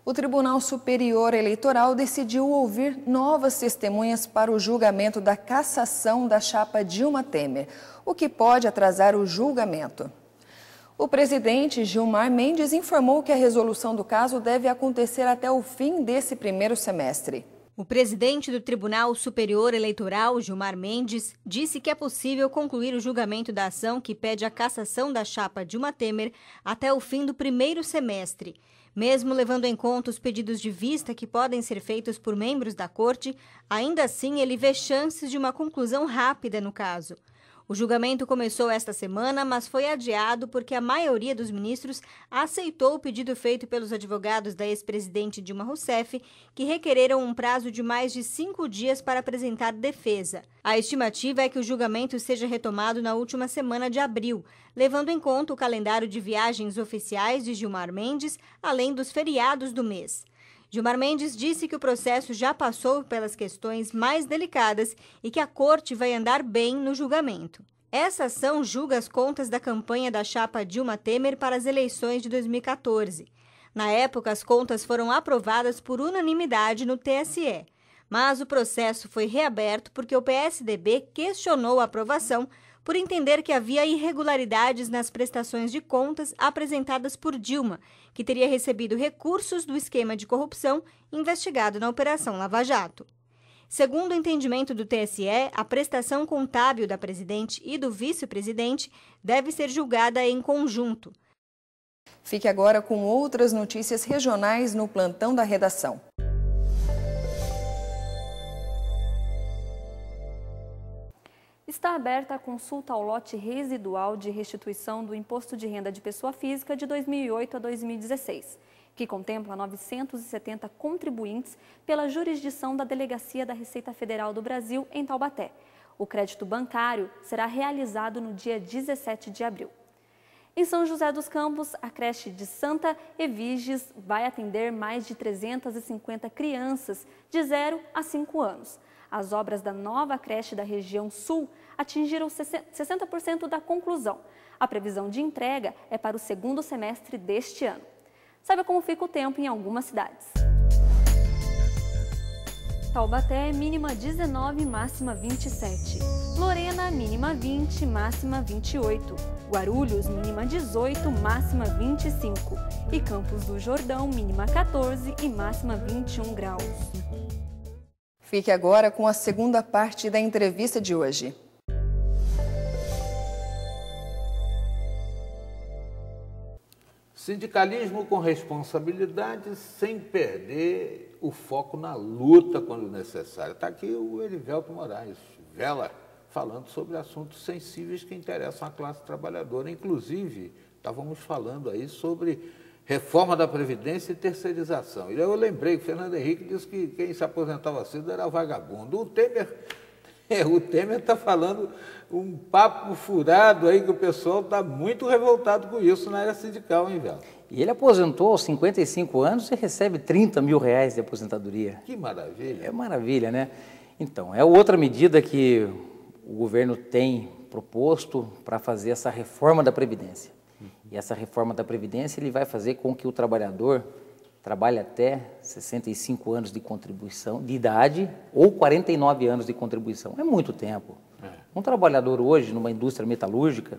O Tribunal Superior Eleitoral decidiu ouvir novas testemunhas para o julgamento da cassação da chapa Dilma Temer, o que pode atrasar o julgamento. O presidente Gilmar Mendes informou que a resolução do caso deve acontecer até o fim desse primeiro semestre. O presidente do Tribunal Superior Eleitoral, Gilmar Mendes, disse que é possível concluir o julgamento da ação que pede a cassação da chapa Dilma Temer até o fim do primeiro semestre. Mesmo levando em conta os pedidos de vista que podem ser feitos por membros da corte, ainda assim ele vê chances de uma conclusão rápida no caso. O julgamento começou esta semana, mas foi adiado porque a maioria dos ministros aceitou o pedido feito pelos advogados da ex-presidente Dilma Rousseff, que requereram um prazo de mais de 5 dias para apresentar defesa. A estimativa é que o julgamento seja retomado na última semana de abril, levando em conta o calendário de viagens oficiais de Gilmar Mendes, além dos feriados do mês. Gilmar Mendes disse que o processo já passou pelas questões mais delicadas e que a corte vai andar bem no julgamento. Essa ação julga as contas da campanha da chapa Dilma Temer para as eleições de 2014. Na época, as contas foram aprovadas por unanimidade no TSE, mas o processo foi reaberto porque o PSDB questionou a aprovação por entender que havia irregularidades nas prestações de contas apresentadas por Dilma, que teria recebido recursos do esquema de corrupção investigado na Operação Lava Jato. Segundo o entendimento do TSE, a prestação contábil da presidente e do vice-presidente deve ser julgada em conjunto. Fique agora com outras notícias regionais no Plantão da Redação. Está aberta a consulta ao lote residual de restituição do Imposto de Renda de Pessoa Física de 2008 a 2016, que contempla 970 contribuintes pela jurisdição da Delegacia da Receita Federal do Brasil em Taubaté. O crédito bancário será realizado no dia 17 de abril. Em São José dos Campos, a creche de Santa Eviges vai atender mais de 350 crianças de 0 a 5 anos. As obras da nova creche da região sul atingiram 60% da conclusão. A previsão de entrega é para o segundo semestre deste ano. Saiba como fica o tempo em algumas cidades. Taubaté, mínima 19, máxima 27. Lorena, mínima 20, máxima 28. Guarulhos, mínima 18, máxima 25. E Campos do Jordão, mínima 14 e máxima 21 graus. Fique agora com a segunda parte da entrevista de hoje. Sindicalismo com responsabilidade, sem perder o foco na luta quando necessário. Está aqui o Erivelto Moraes, Vela, falando sobre assuntos sensíveis que interessam a classe trabalhadora. Inclusive, estávamos falando aí sobre reforma da Previdência e terceirização. E eu lembrei que o Fernando Henrique disse que quem se aposentava cedo era vagabundo. O Temer está falando um papo furado aí que o pessoal está muito revoltado com isso na área sindical, hein, Vela? E ele aposentou aos 55 anos e recebe 30 mil reais de aposentadoria. Que maravilha. É maravilha, né? Então, é outra medida que o governo tem proposto para fazer essa reforma da Previdência. E essa reforma da Previdência ele vai fazer com que o trabalhador trabalhe até 65 anos de contribuição, de idade, ou 49 anos de contribuição. É muito tempo. Um trabalhador hoje, numa indústria metalúrgica,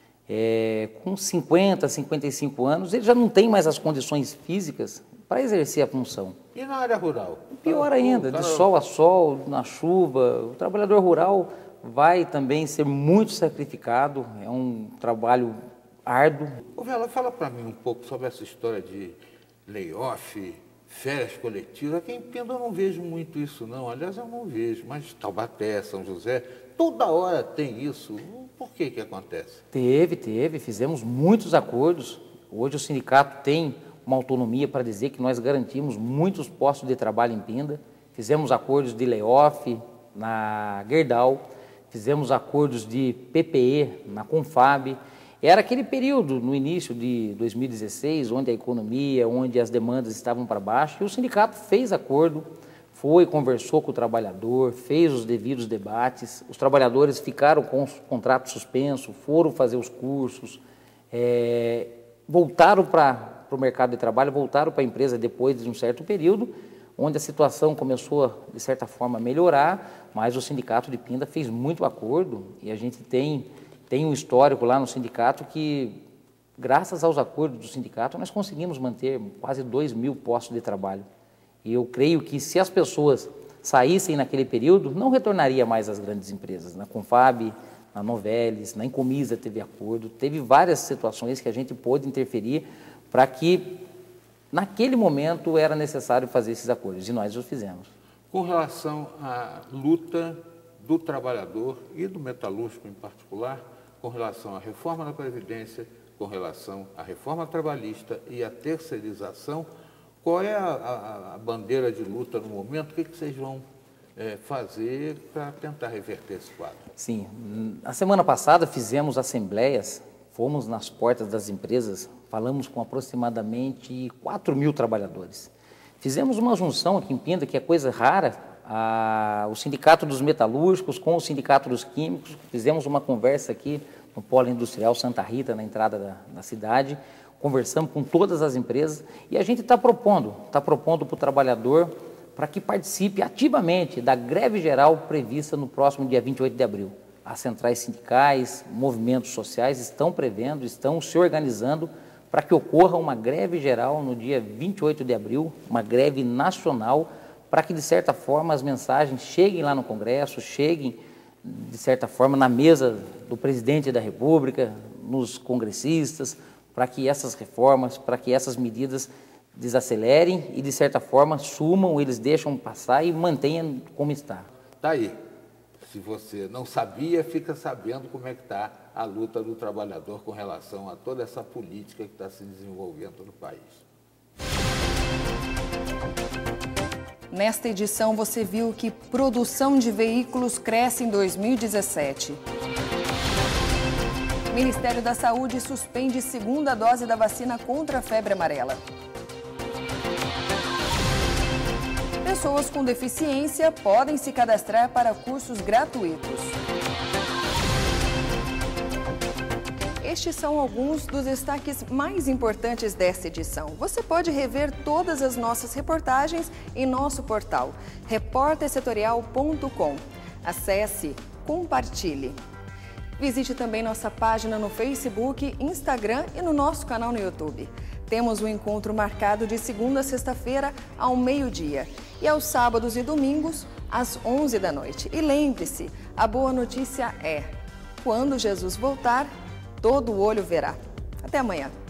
com 50, 55 anos, ele já não tem mais as condições físicas para exercer a função. E na área rural? Pior ainda, de sol a sol, na chuva, o trabalhador rural vai também ser muito sacrificado, é um trabalho árduo. Ô Vela, fala para mim um pouco sobre essa história de layoff, férias coletivas. Aqui em Pinda eu não vejo muito isso não, aliás eu não vejo, mas Taubaté, São José, toda hora tem isso. Por que que acontece? Teve, fizemos muitos acordos. Hoje o sindicato tem uma autonomia para dizer que nós garantimos muitos postos de trabalho em Pinda. Fizemos acordos de layoff na Gerdau, fizemos acordos de PPE na Confab. Era aquele período, no início de 2016, onde a economia, onde as demandas estavam para baixo, e o sindicato fez acordo, conversou com o trabalhador, fez os devidos debates, os trabalhadores ficaram com os contratos suspensos, foram fazer os cursos, voltaram para o mercado de trabalho, voltaram para a empresa depois de um certo período, onde a situação começou, de certa forma, a melhorar, mas o Sindicato de Pinda fez muito acordo e a gente tem um histórico lá no sindicato que, graças aos acordos do sindicato, nós conseguimos manter quase 2.000 postos de trabalho. E eu creio que se as pessoas saíssem naquele período, não retornaria mais às grandes empresas. Na Confab, na Novelis, na Incomisa teve acordo, teve várias situações que a gente pôde interferir para que, naquele momento, era necessário fazer esses acordos, e nós os fizemos. Com relação à luta do trabalhador e do metalúrgico em particular, com relação à reforma da Previdência, com relação à reforma trabalhista e à terceirização, qual é a bandeira de luta no momento? O que vocês vão fazer para tentar reverter esse quadro? Sim, a semana passada fizemos assembleias, fomos nas portas das empresas, falamos com aproximadamente 4.000 trabalhadores. Fizemos uma junção aqui em Pinda, que é coisa rara, o Sindicato dos Metalúrgicos com o Sindicato dos Químicos, fizemos uma conversa aqui no Polo Industrial Santa Rita, na entrada da cidade, conversamos com todas as empresas e a gente está propondo para o trabalhador para que participe ativamente da greve geral prevista no próximo dia 28 de abril. As centrais sindicais, movimentos sociais estão prevendo, estão se organizando para que ocorra uma greve geral no dia 28 de abril, uma greve nacional, para que, de certa forma, as mensagens cheguem lá no Congresso, cheguem, de certa forma, na mesa do presidente da República, nos congressistas, para que essas reformas, para que essas medidas desacelerem e, de certa forma, sumam, eles deixam passar e mantenham como está. Está aí. Se você não sabia, fica sabendo como é que está a luta do trabalhador com relação a toda essa política que está se desenvolvendo no país. Nesta edição, você viu que produção de veículos cresce em 2017. O Ministério da Saúde suspende segunda dose da vacina contra a febre amarela. Pessoas com deficiência podem se cadastrar para cursos gratuitos. Estes são alguns dos destaques mais importantes desta edição. Você pode rever todas as nossas reportagens em nosso portal repórtersetorial.com. Acesse, compartilhe. Visite também nossa página no Facebook, Instagram e no nosso canal no YouTube. Temos um encontro marcado de segunda a sexta-feira ao meio-dia e aos sábados e domingos às 11 da noite. E lembre-se, a boa notícia é: quando Jesus voltar, todo olho verá. Até amanhã.